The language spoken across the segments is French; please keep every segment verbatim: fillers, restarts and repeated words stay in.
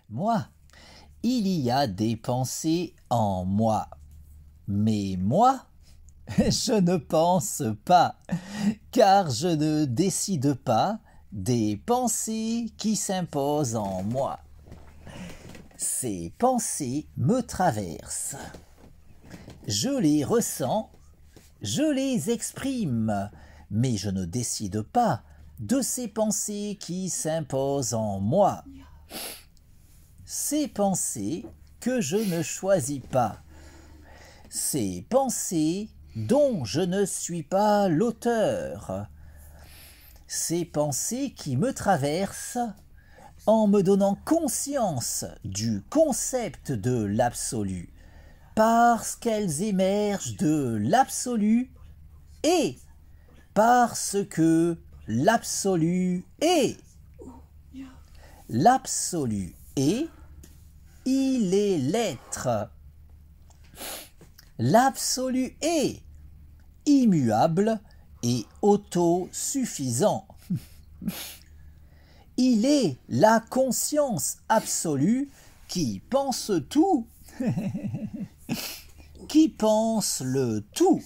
Moi, il y a des pensées en moi. Mais moi, je ne pense pas, car je ne décide pas des pensées qui s'imposent en moi. Ces pensées me traversent. Je les ressens, je les exprime, mais je ne décide pas de ces pensées qui s'imposent en moi. Ces pensées que je ne choisis pas. Ces pensées dont je ne suis pas l'auteur. Ces pensées qui me traversent en me donnant conscience du concept de l'absolu, parce qu'elles émergent de l'absolu et parce que l'absolu est. L'absolu est, il est l'être. L'absolu est immuable et autosuffisant. Il est la conscience absolue qui pense tout, qui pense le tout.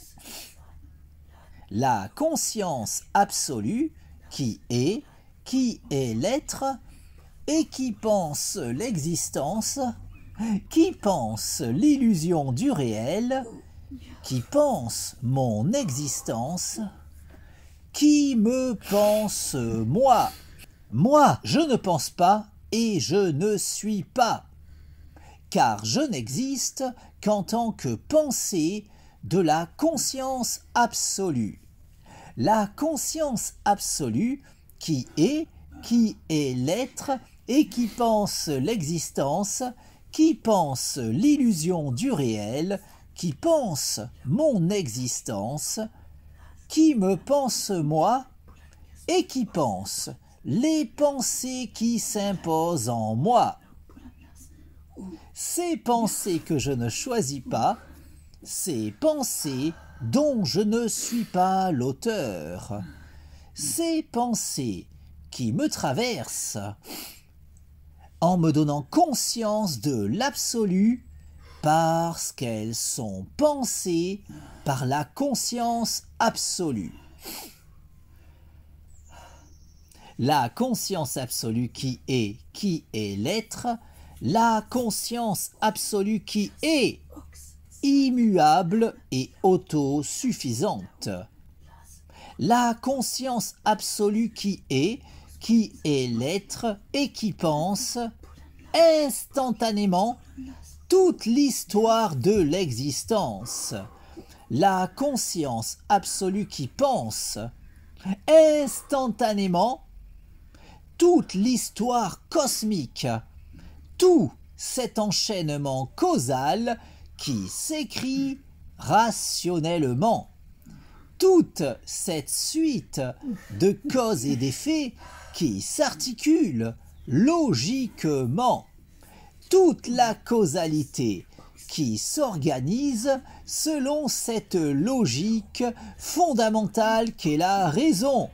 La conscience absolue qui est, qui est l'être et qui pense l'existence, qui pense l'illusion du réel, qui pense mon existence, qui me pense moi. Moi, je ne pense pas et je ne suis pas, car je n'existe qu'en tant que pensée de la conscience absolue. La conscience absolue qui est, qui est l'être et qui pense l'existence, qui pense l'illusion du réel, qui pense mon existence, qui me pense moi et qui pense les pensées qui s'imposent en moi. Ces pensées que je ne choisis pas, ces pensées dont je ne suis pas l'auteur, ces pensées qui me traversent en me donnant conscience de l'absolu parce qu'elles sont pensées par la conscience absolue. La conscience absolue qui est, qui est l'être, la conscience absolue qui est immuable et autosuffisante. La conscience absolue qui est, qui est l'être et qui pense instantanément toute l'histoire de l'existence. La conscience absolue qui pense instantanément toute l'histoire cosmique, tout cet enchaînement causal qui s'écrit rationnellement, toute cette suite de causes et d'effets qui s'articulent logiquement, toute la causalité qui s'organise selon cette logique fondamentale qu'est la raison.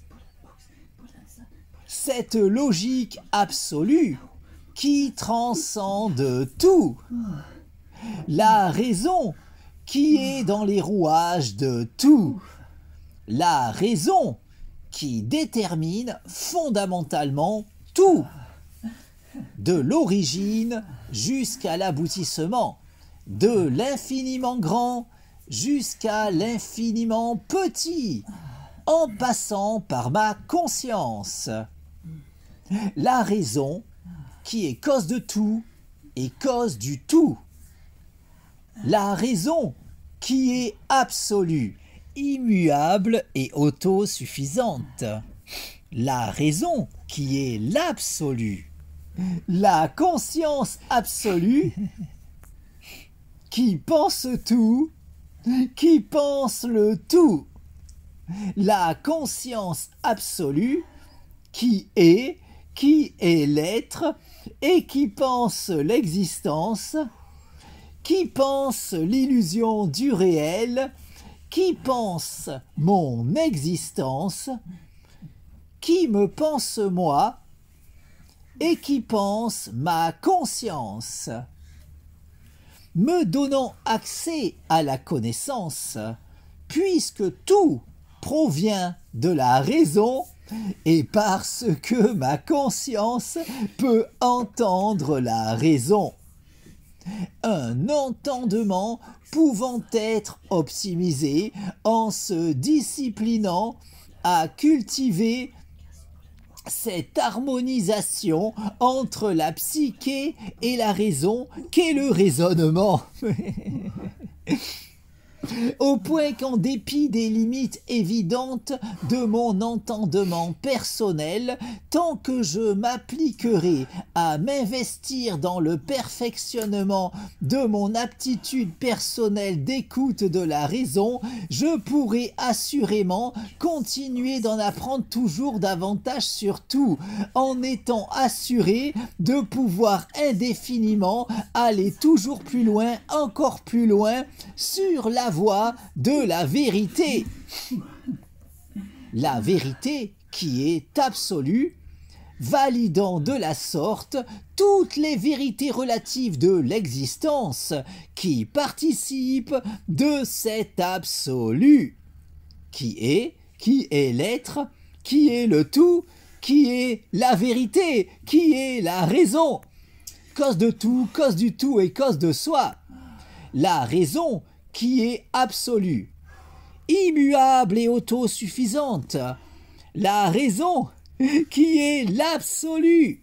Cette logique absolue qui transcende tout. La raison qui est dans les rouages de tout. La raison qui détermine fondamentalement tout. De l'origine jusqu'à l'aboutissement. De l'infiniment grand jusqu'à l'infiniment petit. En passant par ma conscience. La raison qui est cause de tout et cause du tout. La raison qui est absolue, immuable et autosuffisante. La raison qui est l'absolu. La conscience absolue qui pense tout, qui pense le tout. La conscience absolue qui est, qui est l'être et qui pense l'existence, qui pense l'illusion du réel, qui pense mon existence, qui me pense moi et qui pense ma conscience, me donnant accès à la connaissance, puisque tout provient de la raison et parce que ma conscience peut entendre la raison. Un entendement pouvant être optimisé en se disciplinant à cultiver cette harmonisation entre la psyché et la raison qu'est le raisonnement. Au point qu'en dépit des limites évidentes de mon entendement personnel, tant que je m'appliquerai à m'investir dans le perfectionnement de mon aptitude personnelle d'écoute de la raison, je pourrai assurément continuer d'en apprendre toujours davantage sur tout, en étant assuré de pouvoir indéfiniment aller toujours plus loin, encore plus loin, sur la voie de la vérité. La vérité qui est absolue, validant de la sorte toutes les vérités relatives de l'existence qui participent de cet absolu, qui est, qui est l'être, qui est le tout, qui est la vérité, qui est la raison, cause de tout, cause du tout et cause de soi. La raison qui est absolue, immuable et autosuffisante. La raison qui est l'absolu.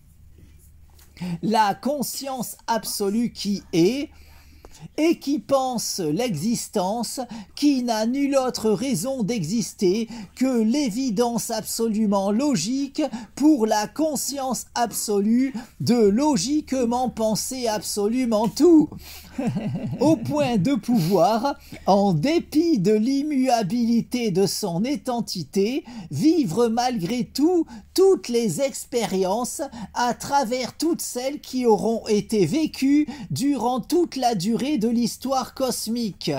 La conscience absolue qui est et qui pense l'existence, qui n'a nulle autre raison d'exister que l'évidence absolument logique pour la conscience absolue de logiquement penser absolument tout, au point de pouvoir, en dépit de l'immuabilité de son étentité, vivre malgré tout toutes les expériences à travers toutes celles qui auront été vécues durant toute la durée de l'histoire cosmique,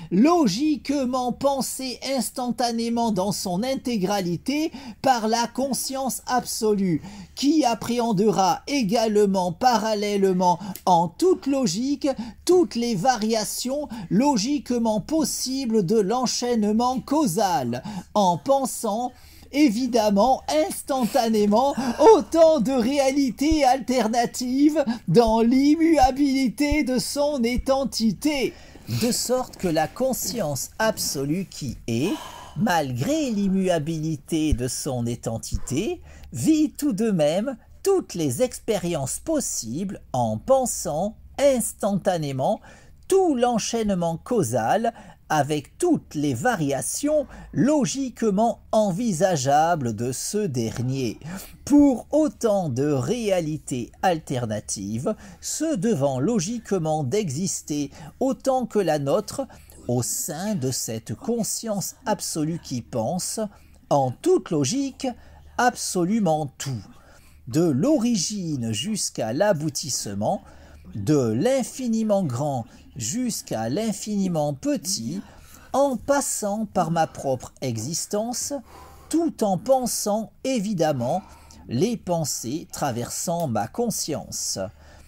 logiquement pensée instantanément dans son intégralité par la conscience absolue, qui appréhendera également parallèlement en toute logique toutes les variations logiquement possibles de l'enchaînement causal, en pensant évidemment instantanément autant de réalités alternatives dans l'immuabilité de son étentité, de sorte que la conscience absolue qui est, malgré l'immuabilité de son étentité, vit tout de même toutes les expériences possibles en pensant instantanément tout l'enchaînement causal avec toutes les variations logiquement envisageables de ce dernier, pour autant de réalités alternatives, se devant logiquement d'exister autant que la nôtre au sein de cette conscience absolue qui pense, en toute logique, absolument tout, de l'origine jusqu'à l'aboutissement, de l'infiniment grand jusqu'à l'infiniment petit, en passant par ma propre existence, tout en pensant évidemment les pensées traversant ma conscience.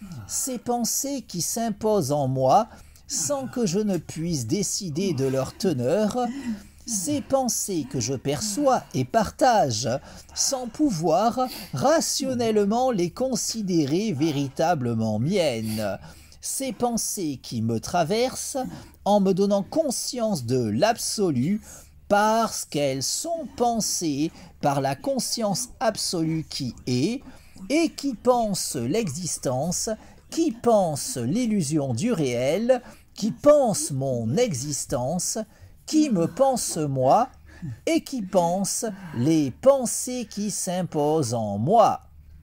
Ces pensées qui s'imposent en moi sans que je ne puisse décider de leur teneur, ces pensées que je perçois et partage sans pouvoir rationnellement les considérer véritablement miennes, ces pensées qui me traversent en me donnant conscience de l'absolu parce qu'elles sont pensées par la conscience absolue qui est et qui pense l'existence, qui pense l'illusion du réel, qui pense mon existence, qui me pense moi et qui pense les pensées qui s'imposent en moi.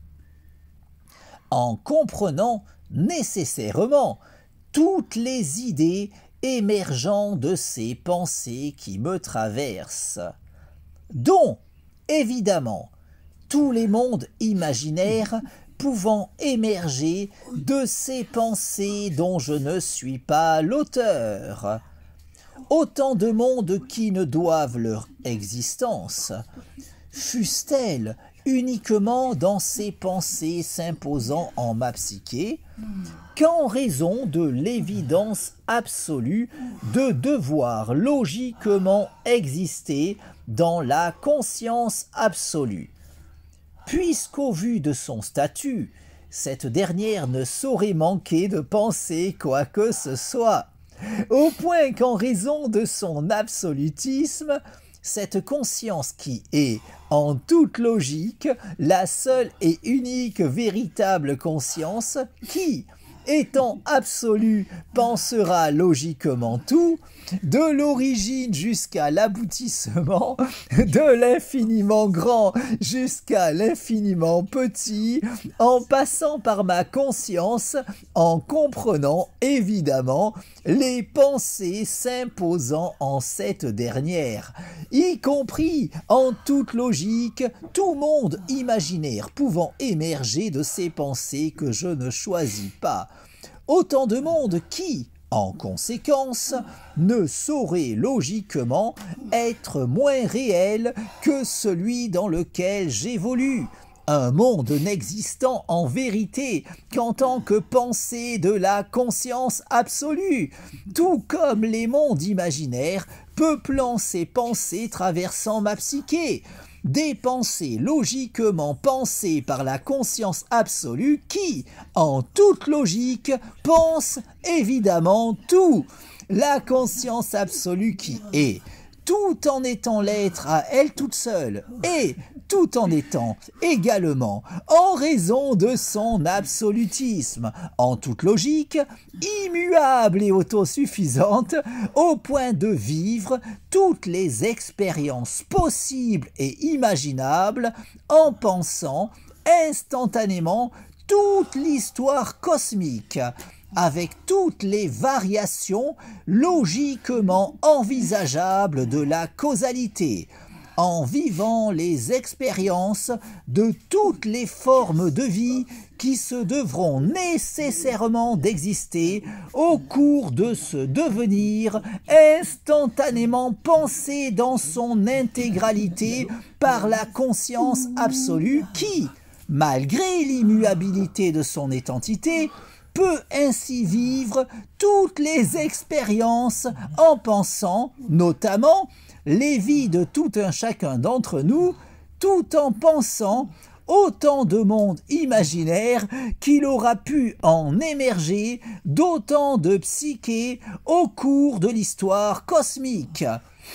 En comprenant nécessairement toutes les idées émergeant de ces pensées qui me traversent, dont, évidemment, tous les mondes imaginaires pouvant émerger de ces pensées dont je ne suis pas l'auteur, autant de mondes qui ne doivent leur existence, fussent-elles uniquement dans ces pensées s'imposant en ma psyché, qu'en raison de l'évidence absolue de devoir logiquement exister dans la conscience absolue. Puisqu'au vu de son statut, cette dernière ne saurait manquer de penser quoi que ce soit, au point qu'en raison de son absolutisme, cette conscience qui est, en toute logique, la seule et unique véritable conscience qui, étant absolue, pensera logiquement tout, de l'origine jusqu'à l'aboutissement, de l'infiniment grand jusqu'à l'infiniment petit, en passant par ma conscience, en comprenant évidemment les pensées s'imposant en cette dernière, y compris en toute logique, tout monde imaginaire pouvant émerger de ces pensées que je ne choisis pas. Autant de monde qui, en conséquence, ne saurait logiquement être moins réel que celui dans lequel j'évolue. Un monde n'existant en vérité qu'en tant que pensée de la conscience absolue, tout comme les mondes imaginaires peuplant ces pensées traversant ma psyché. Des pensées logiquement pensées par la conscience absolue qui, en toute logique, pense évidemment tout. La conscience absolue qui est, tout en étant l'être à elle toute seule, et tout en étant également, en raison de son absolutisme, en toute logique, immuable et autosuffisante, au point de vivre toutes les expériences possibles et imaginables, en pensant instantanément toute l'histoire cosmique, avec toutes les variations logiquement envisageables de la causalité, en vivant les expériences de toutes les formes de vie qui se devront nécessairement d'exister au cours de ce devenir instantanément pensé dans son intégralité par la conscience absolue qui, malgré l'immuabilité de son identité, peut ainsi vivre toutes les expériences en pensant, notamment, les vies de tout un chacun d'entre nous, tout en pensant autant de mondes imaginaires qu'il aura pu en émerger d'autant de psychés au cours de l'histoire cosmique.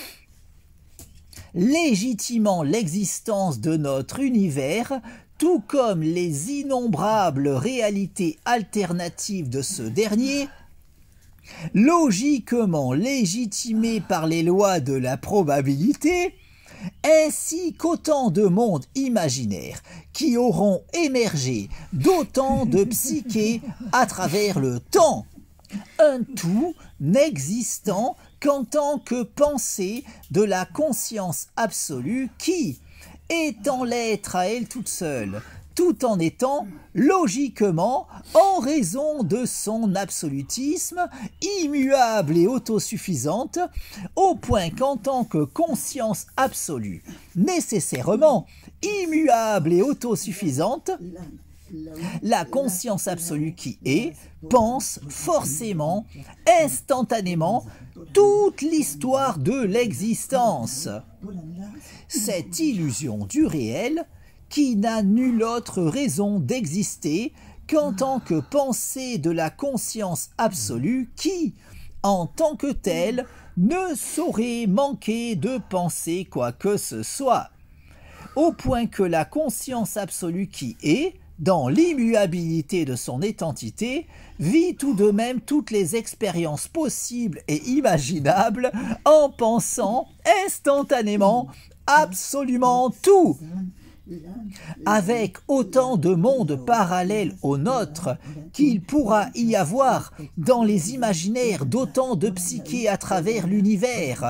Légitimant l'existence de notre univers, tout comme les innombrables réalités alternatives de ce dernier, logiquement légitimées par les lois de la probabilité, ainsi qu'autant de mondes imaginaires qui auront émergé d'autant de psychés à travers le temps, un tout n'existant qu'en tant que pensée de la conscience absolue qui, étant l'être à elle toute seule, tout en étant, logiquement, en raison de son absolutisme, immuable et autosuffisante, au point qu'en tant que conscience absolue, nécessairement immuable et autosuffisante, la conscience absolue qui est, pense forcément, instantanément, toute l'histoire de l'existence. Cette illusion du réel, qui n'a nulle autre raison d'exister qu'en tant que pensée de la conscience absolue qui, en tant que telle, ne saurait manquer de penser quoi que ce soit, au point que la conscience absolue qui est, dans l'immuabilité de son identité, vit tout de même toutes les expériences possibles et imaginables en pensant instantanément absolument tout, avec autant de mondes parallèles au nôtre qu'il pourra y avoir dans les imaginaires d'autant de psychés à travers l'univers,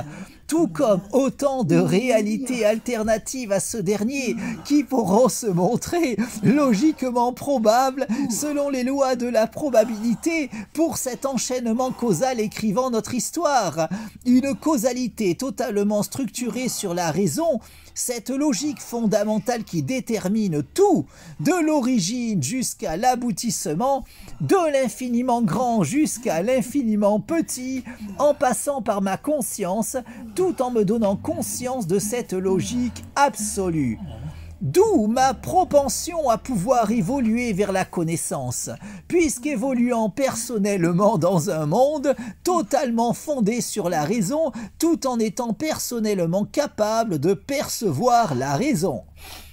tout comme autant de réalités alternatives à ce dernier qui pourront se montrer logiquement probables selon les lois de la probabilité pour cet enchaînement causal écrivant notre histoire. Une causalité totalement structurée sur la raison, cette logique fondamentale qui détermine tout, de l'origine jusqu'à l'aboutissement, de l'infiniment grand jusqu'à l'infiniment petit, en passant par ma conscience, tout en me donnant conscience de cette logique absolue. D'où ma propension à pouvoir évoluer vers la connaissance, puisqu'évoluant personnellement dans un monde totalement fondé sur la raison, tout en étant personnellement capable de percevoir la raison.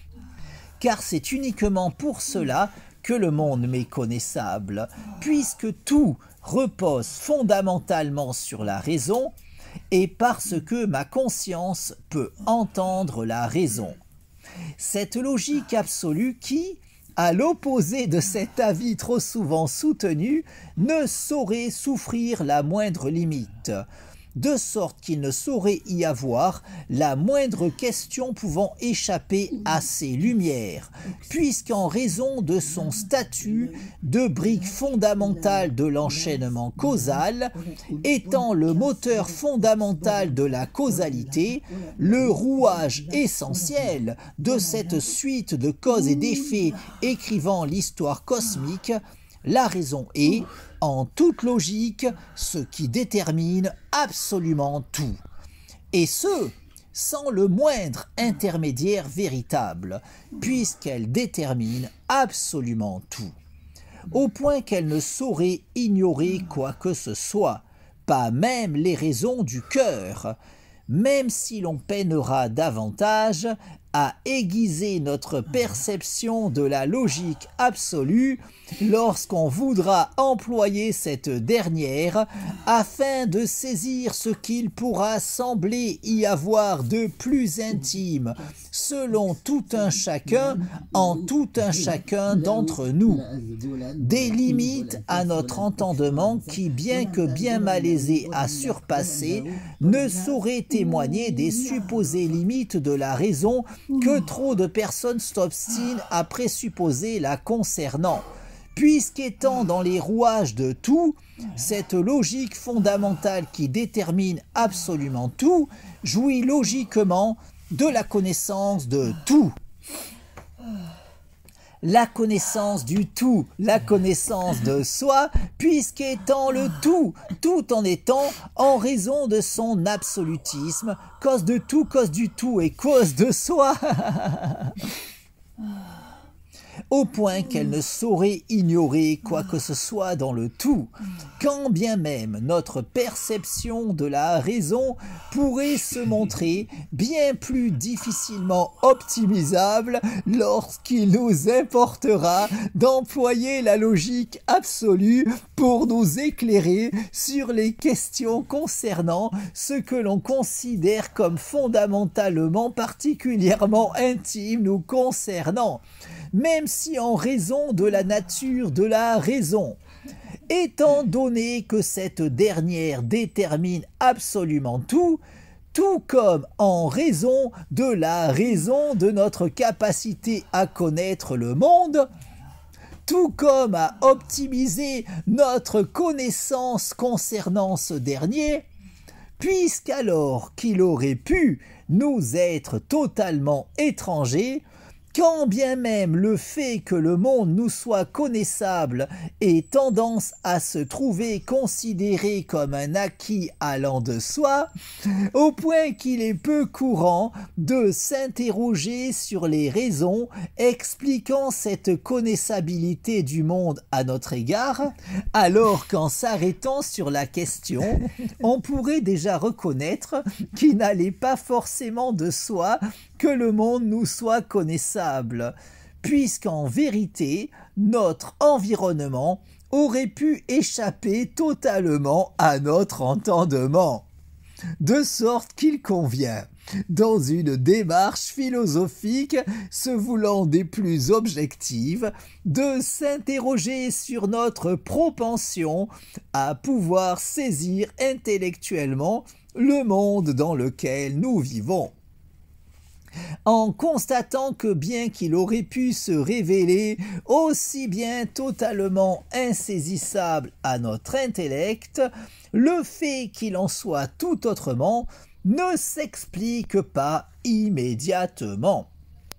Car c'est uniquement pour cela que le monde m'est connaissable, puisque tout repose fondamentalement sur la raison, et parce que ma conscience peut entendre la raison. Cette logique absolue qui, à l'opposé de cet avis trop souvent soutenu, ne saurait souffrir la moindre limite, de sorte qu'il ne saurait y avoir la moindre question pouvant échapper à ces lumières, puisqu'en raison de son statut de brique fondamentale de l'enchaînement causal, étant le moteur fondamental de la causalité, le rouage essentiel de cette suite de causes et d'effets écrivant l'histoire cosmique, la raison est, en toute logique, ce qui détermine absolument tout. Et ce, sans le moindre intermédiaire véritable, puisqu'elle détermine absolument tout. Au point qu'elle ne saurait ignorer quoi que ce soit, pas même les raisons du cœur, même si l'on peinera davantage à aiguiser notre perception de la logique absolue lorsqu'on voudra employer cette dernière afin de saisir ce qu'il pourra sembler y avoir de plus intime selon tout un chacun en tout un chacun d'entre nous. Des limites à notre entendement qui, bien que bien malaisées à surpasser, ne sauraient témoigner des supposées limites de la raison que trop de personnes s'obstinent à présupposer la concernant, puisqu'étant dans les rouages de tout, cette logique fondamentale qui détermine absolument tout, jouit logiquement de la connaissance de tout. La connaissance du tout, la connaissance de soi, puisqu'étant le tout, tout en étant, en raison de son absolutisme, cause de tout, cause du tout et cause de soi, au point qu'elle ne saurait ignorer quoi que ce soit dans le tout, quand bien même notre perception de la raison pourrait se montrer bien plus difficilement optimisable lorsqu'il nous importera d'employer la logique absolue pour nous éclairer sur les questions concernant ce que l'on considère comme fondamentalement particulièrement intime nous concernant, même si en raison de la nature de la raison, étant donné que cette dernière détermine absolument tout, tout comme en raison de la raison de notre capacité à connaître le monde, tout comme à optimiser notre connaissance concernant ce dernier, puisqu'alors qu'il aurait pu nous être totalement étranger, quand bien même le fait que le monde nous soit connaissable ait tendance à se trouver considéré comme un acquis allant de soi, au point qu'il est peu courant de s'interroger sur les raisons expliquant cette connaissabilité du monde à notre égard, alors qu'en s'arrêtant sur la question, on pourrait déjà reconnaître qu'il n'allait pas forcément de soi que le monde nous soit connaissable, puisqu'en vérité, notre environnement aurait pu échapper totalement à notre entendement, de sorte qu'il convient, dans une démarche philosophique se voulant des plus objectives, de s'interroger sur notre propension à pouvoir saisir intellectuellement le monde dans lequel nous vivons. En constatant que bien qu'il aurait pu se révéler aussi bien totalement insaisissable à notre intellect, le fait qu'il en soit tout autrement ne s'explique pas immédiatement.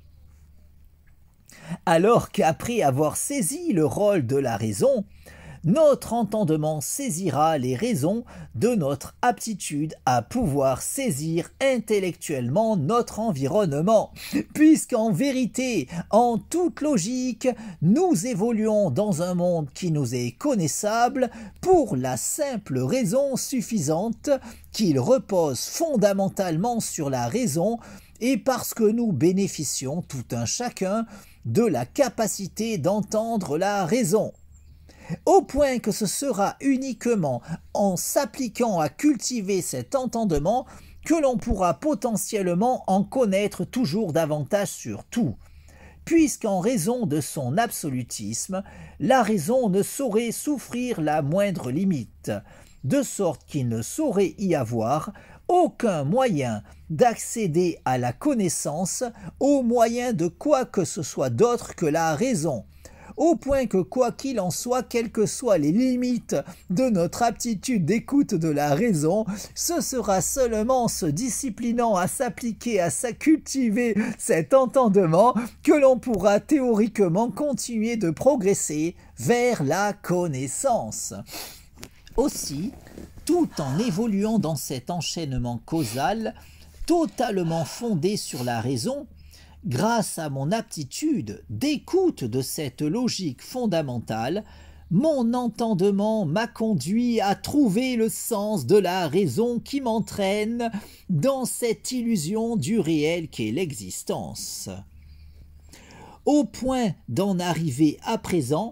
Alors qu'après avoir saisi le rôle de la raison, notre entendement saisira les raisons de notre aptitude à pouvoir saisir intellectuellement notre environnement, puisqu'en vérité, en toute logique, nous évoluons dans un monde qui nous est connaissable pour la simple raison suffisante qu'il repose fondamentalement sur la raison et parce que nous bénéficions tout un chacun de la capacité d'entendre la raison. Au point que ce sera uniquement en s'appliquant à cultiver cet entendement que l'on pourra potentiellement en connaître toujours davantage sur tout, puisqu'en raison de son absolutisme, la raison ne saurait souffrir la moindre limite, de sorte qu'il ne saurait y avoir aucun moyen d'accéder à la connaissance au moyen de quoi que ce soit d'autre que la raison, au point que quoi qu'il en soit, quelles que soient les limites de notre aptitude d'écoute de la raison, ce sera seulement en se disciplinant à s'appliquer, à se cultiver cet entendement que l'on pourra théoriquement continuer de progresser vers la connaissance. Aussi, tout en évoluant dans cet enchaînement causal, totalement fondé sur la raison, grâce à mon aptitude d'écoute de cette logique fondamentale, mon entendement m'a conduit à trouver le sens de la raison qui m'entraîne dans cette illusion du réel qu'est l'existence. Au point d'en arriver à présent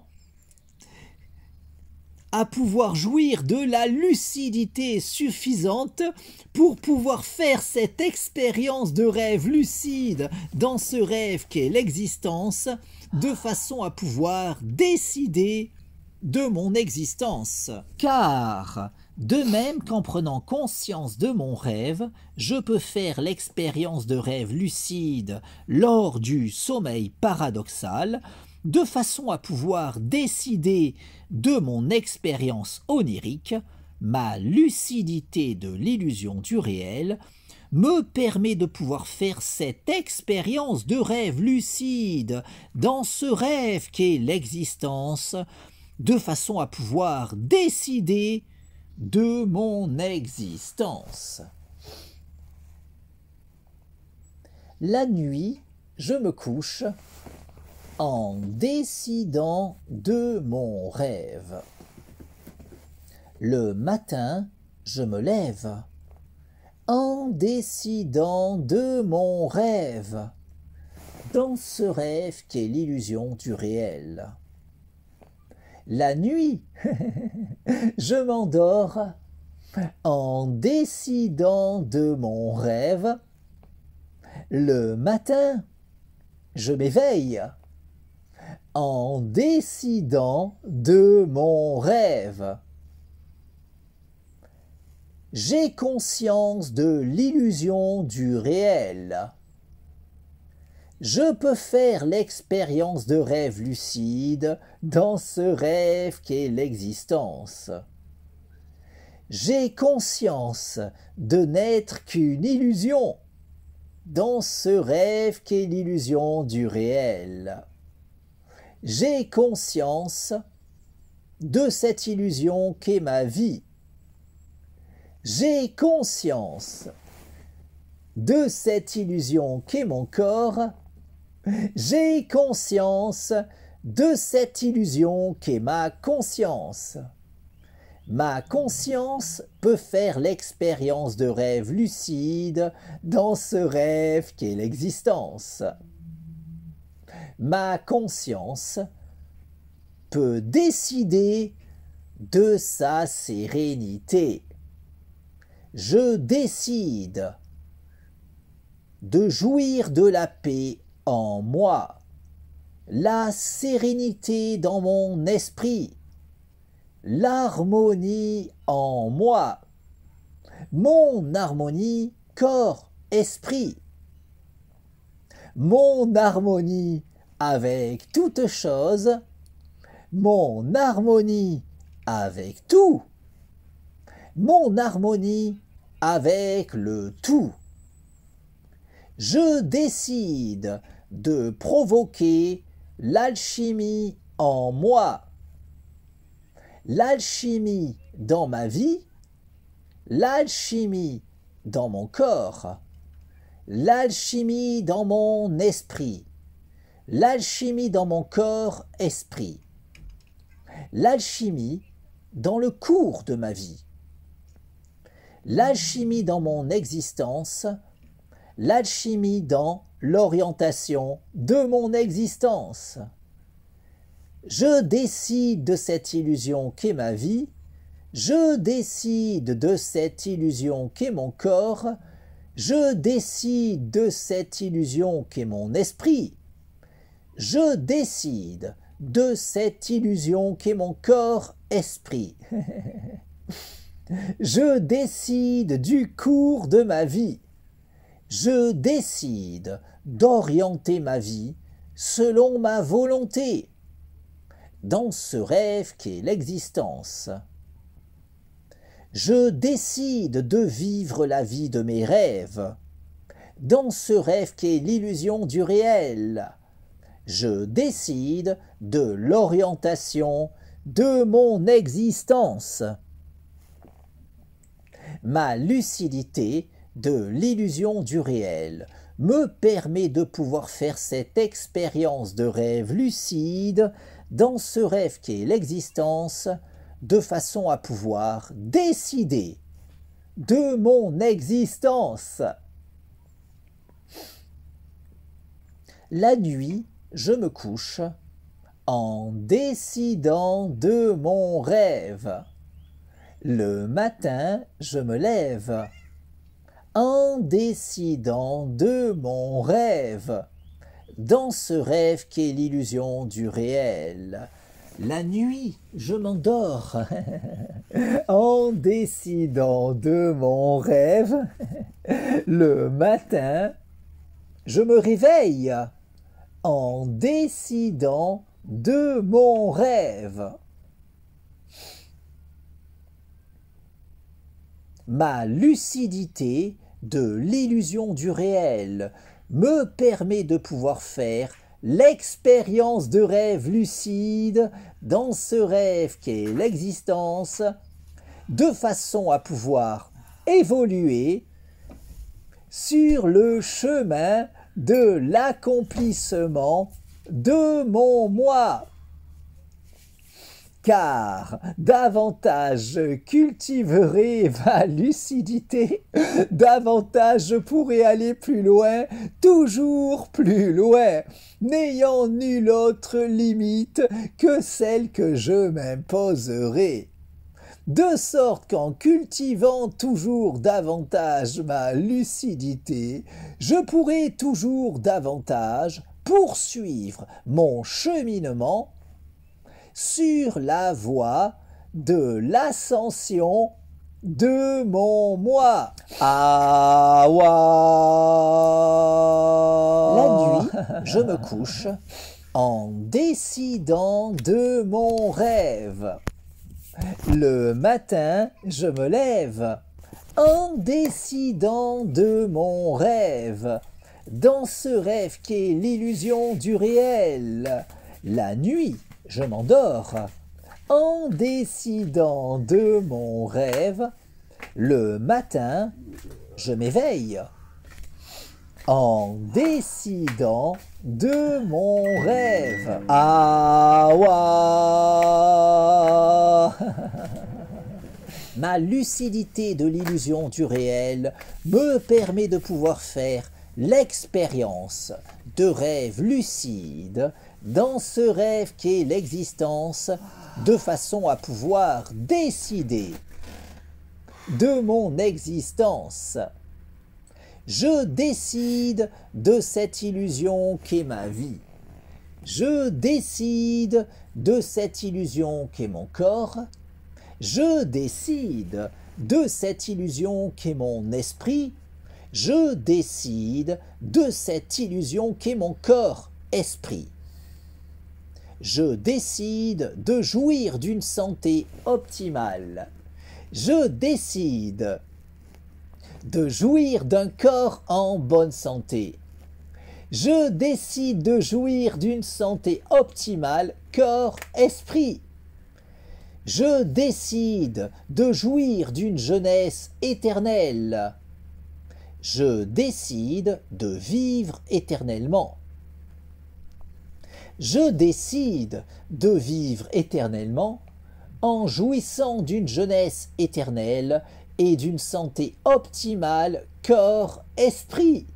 à pouvoir jouir de la lucidité suffisante pour pouvoir faire cette expérience de rêve lucide dans ce rêve qu'est l'existence, de façon à pouvoir décider de mon existence. Car, de même qu'en prenant conscience de mon rêve, je peux faire l'expérience de rêve lucide lors du sommeil paradoxal, de façon à pouvoir décider de mon expérience onirique, ma lucidité de l'illusion du réel me permet de pouvoir faire cette expérience de rêve lucide dans ce rêve qu'est l'existence, de façon à pouvoir décider de mon existence. La nuit, je me couche en décidant de mon rêve. Le matin, je me lève en décidant de mon rêve, dans ce rêve qu'est l'illusion du réel. La nuit, je m'endors en décidant de mon rêve. Le matin, je m'éveille en décidant de mon rêve. J'ai conscience de l'illusion du réel. Je peux faire l'expérience de rêve lucide dans ce rêve qu'est l'existence. J'ai conscience de n'être qu'une illusion dans ce rêve qu'est l'illusion du réel. J'ai conscience de cette illusion qu'est ma vie. J'ai conscience de cette illusion qu'est mon corps. J'ai conscience de cette illusion qu'est ma conscience. Ma conscience peut faire l'expérience de rêve lucide dans ce rêve qu'est l'existence. Ma conscience peut décider de sa sérénité. Je décide de jouir de la paix en moi, la sérénité dans mon esprit, l'harmonie en moi. mon harmonie corps-esprit, mon harmonie avec toute chose, mon harmonie avec tout, mon harmonie avec le tout. Je décide de provoquer l'alchimie en moi, l'alchimie dans ma vie, l'alchimie dans mon corps, l'alchimie dans mon esprit, l'alchimie dans mon corps-esprit, l'alchimie dans le cours de ma vie, l'alchimie dans mon existence, l'alchimie dans l'orientation de mon existence. Je décide de cette illusion qu'est ma vie, je décide de cette illusion qu'est mon corps, je décide de cette illusion qu'est mon esprit, je décide de cette illusion qu'est mon corps-esprit. Je décide du cours de ma vie, je décide d'orienter ma vie selon ma volonté, dans ce rêve qu'est l'existence. Je décide de vivre la vie de mes rêves, dans ce rêve qu'est l'illusion du réel. Je décide de l'orientation de mon existence. Ma lucidité de l'illusion du réel me permet de pouvoir faire cette expérience de rêve lucide dans ce rêve qu'est l'existence, de façon à pouvoir décider de mon existence. La nuit, je me couche en décidant de mon rêve. Le matin, je me lève en décidant de mon rêve, dans ce rêve qu'est l'illusion du réel. La nuit, je m'endors en décidant de mon rêve. Le matin, je me réveille en décidant de mon rêve. Ma lucidité de l'illusion du réel me permet de pouvoir faire l'expérience de rêve lucide dans ce rêve qu'est l'existence, de façon à pouvoir évoluer sur le chemin de l'accomplissement de mon moi. Car davantage je cultiverai ma lucidité, davantage je pourrai aller plus loin, toujours plus loin, n'ayant nulle autre limite que celle que je m'imposerai. De sorte qu'en cultivant toujours davantage ma lucidité, je pourrai toujours davantage poursuivre mon cheminement sur la voie de l'ascension de mon moi. Awa. La nuit, je me couche en décidant de mon rêve. Le matin, je me lève en décidant de mon rêve, dans ce rêve qu'est l'illusion du réel. La nuit, je m'endors en décidant de mon rêve. Le matin, je m'éveille en décidant de mon rêve. Awa. Ma lucidité de l'illusion du réel me permet de pouvoir faire l'expérience de rêve lucide dans ce rêve qu'est l'existence, de façon à pouvoir décider de mon existence. Je décide de cette illusion qu'est ma vie. Je décide de cette illusion qu'est mon corps. Je décide de cette illusion qu'est mon esprit. Je décide de cette illusion qu'est mon corps-esprit. Je décide de jouir d'une santé optimale. Je décide de jouir d'un corps en bonne santé. Je décide de jouir d'une santé optimale, corps-esprit. Je décide de jouir d'une jeunesse éternelle. Je décide de vivre éternellement. Je décide de vivre éternellement en jouissant d'une jeunesse éternelle et d'une santé optimale, corps-esprit.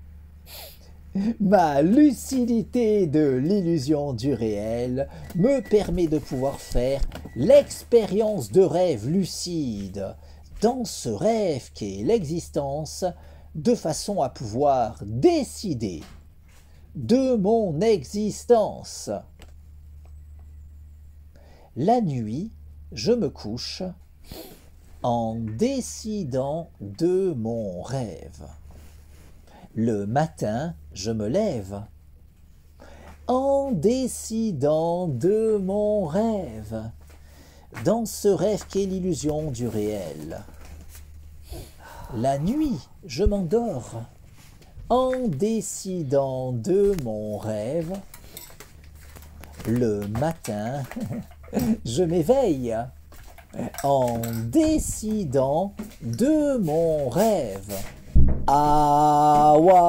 Ma lucidité de l'illusion du réel me permet de pouvoir faire l'expérience de rêve lucide dans ce rêve qu'est l'existence, de façon à pouvoir décider de mon existence. La nuit, je me couche en décidant de mon rêve. Le matin, je me lève en décidant de mon rêve, dans ce rêve qu'est l'illusion du réel. La nuit, je m'endors en décidant de mon rêve. Le matin, je m'éveille en décidant de mon rêve. Awa.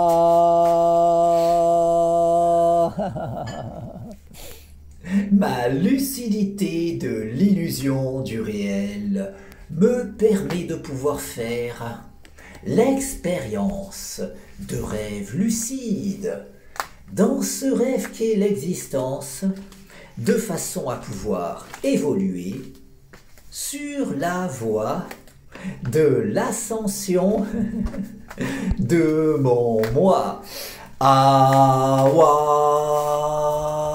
Ma lucidité de l'illusion du réel me permet de pouvoir faire l'expérience de rêve lucide dans ce rêve qu'est l'existence, de façon à pouvoir évoluer sur la voie de l'ascension de mon moi. Awa.